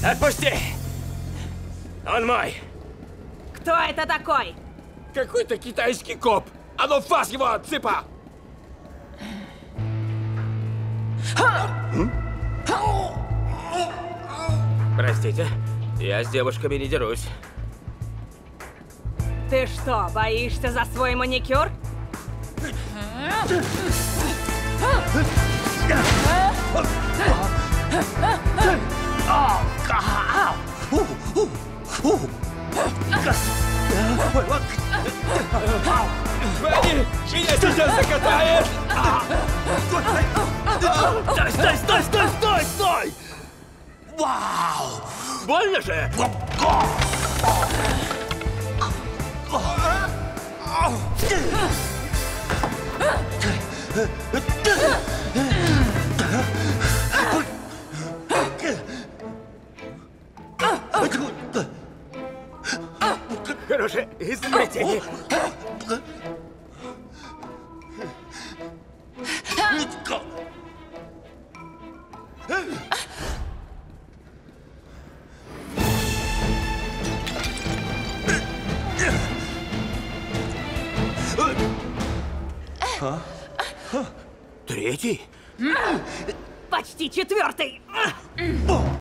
Отпусти! Он мой! Кто это такой? Какой-то китайский коп! А ну фас его, цыпа! Простите, я с девушками не дерусь. Ты что, боишься за свой маникюр? Бенни, меня сейчас закатает! Стой, стой, стой, стой, стой, стой! Вау! Больно же? Хорошее изобретение. Третий? Почти четвертый.